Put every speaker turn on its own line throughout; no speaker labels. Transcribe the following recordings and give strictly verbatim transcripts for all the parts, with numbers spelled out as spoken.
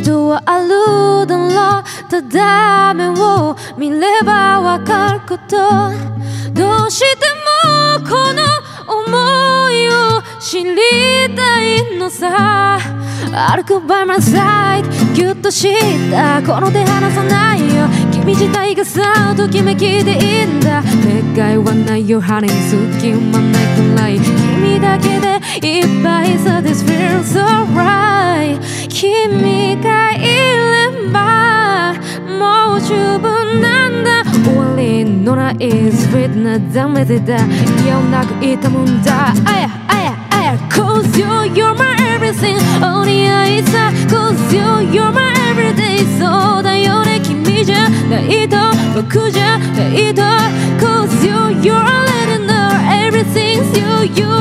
度はあるだろう。ただ目を見ればわかること。どうしてもこの想いを知りたいのさ。歩く by my side ぎゅっとしたこの手離さないよ。君自体がさときめきでいいんだ。願いはないよ honey 隙間ないくらい君だけでいっぱいさ This feels so right 君がいればもう十分なんだ。終わりのない sweet なダメでだいやなく痛むんだ。あやあやあや Cause you're, you're my everything 鬼愛さ Cause you're, you're my everyday そうだよね君じゃないと僕じゃないと Cause you're, you're letting know everything's you, you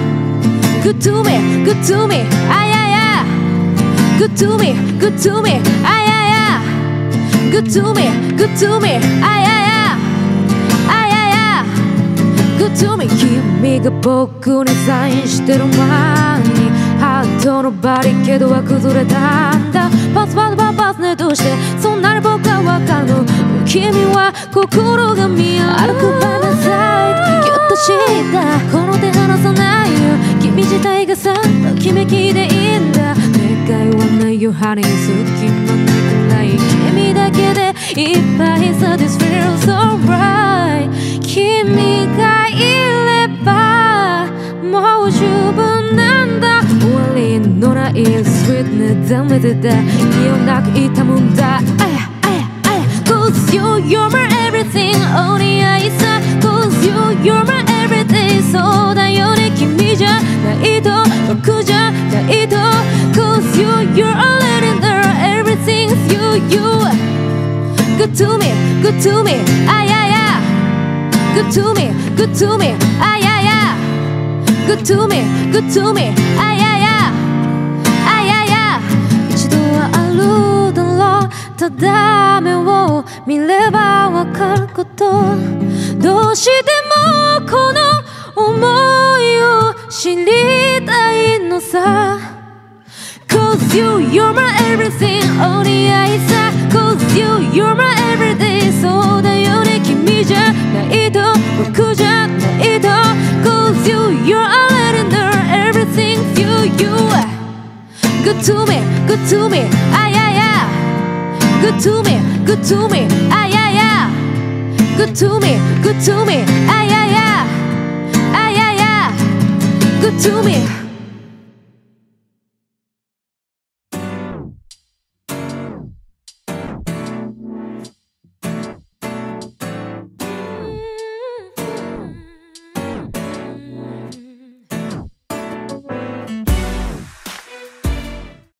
Good to me, good to me あやや Good to me, good to me あやや Good to me, good to me あややあやや Good to me 君が僕にサインしてる前にハートのバリケードは崩れたんだ。パスワードはパスねどうしてそんなに僕はわかるの。君は心が見える。歩くバイマサイドギュッとしたこの手離さないよ。君自体がさときめきでいいんだ。願いはないよ honey 隙間ないくらい君だけでいっぱいさ This feels so right 君がいればもう十分なんだ。終わりのない sweet なダメでだ意をなく痛むんだ。あやあやあや Cause you, you're my everything 鬼愛さ Cause you, you're my everyday そうだよね君じゃないと僕じゃないと Cause you, you're letting know everything's you, you Good to me, good to me あやや Good to me, good to me あやや Good to me, good to me あややあやや一度はあるだろう。ただ目を見ればわかること。どうしてもこの想いを知りたいのさ。Cause you, you're my everything 鬼愛さ Cause you, you're my everyday そうだよね君じゃないと僕じゃないと Cause you, you're letting know everything's you, you Good to me, good to me あやや Good to me, good to me あやや Good to me, good to me あややあやや Good to me